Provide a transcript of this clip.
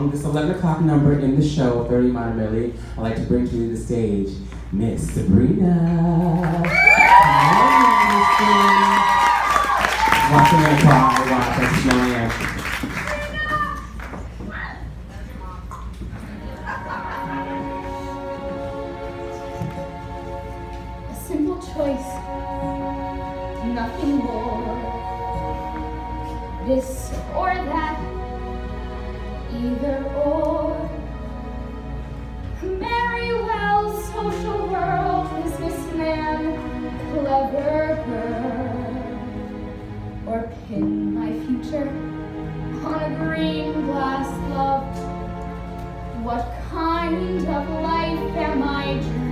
this 11 o'clock number in the show, 30 Minor Millie, I'd like to bring to you the stage, Miss Sabrina. Watching her cry, wow, thanks for showing her. A simple choice, nothing more. This or that, either or. Marry well, social world, businessman, clever girl. Or pin my future on a green glass love. What kind of life am I dreaming?